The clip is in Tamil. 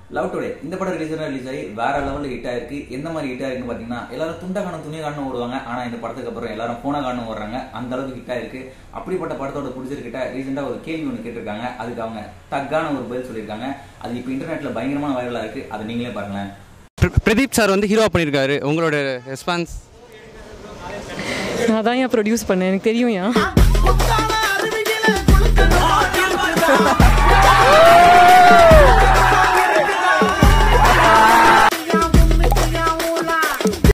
லவ் டுடே இந்த படம் ரிலீஸ் ஆகி வேற லெவலில் ஹிட் ஆயிருக்கு. எந்த மாதிரி ஹிட் ஆயிருக்குன்னு பார்த்தீங்கன்னா எல்லாரும் துண்டை காணும் துணியை காணும் ஓடுவாங்க. ஆனால் இந்த படத்துக்கு அப்புறம் எல்லாரும் போனை காணும் ஓடுறாங்க. அந்த அளவுக்கு ஹிட் ஆயிருக்கு. அப்படிப்பட்ட படத்தோட பிடிச்சிருக்கிட்ட ரீசெண்டாக ஒரு கேள்வி ஒன்று கேட்டிருக்காங்க. அதுக்கு அவங்க தக்கான ஒரு பதில் சொல்லியிருக்காங்க. அது இப்போ இன்டர்நெட்டில் பயங்கரமான வைரலாக இருக்கு. அதை நீங்களே பாருங்களேன். பிரதீப் சார் வந்து ஹீரோ பண்ணியிருக்காரு. உங்களோட ரெஸ்பான்ஸ்? நான் தான் ஏன் ப்ரொடியூஸ் பண்ணேன், எனக்கு தெரியும் ஏன்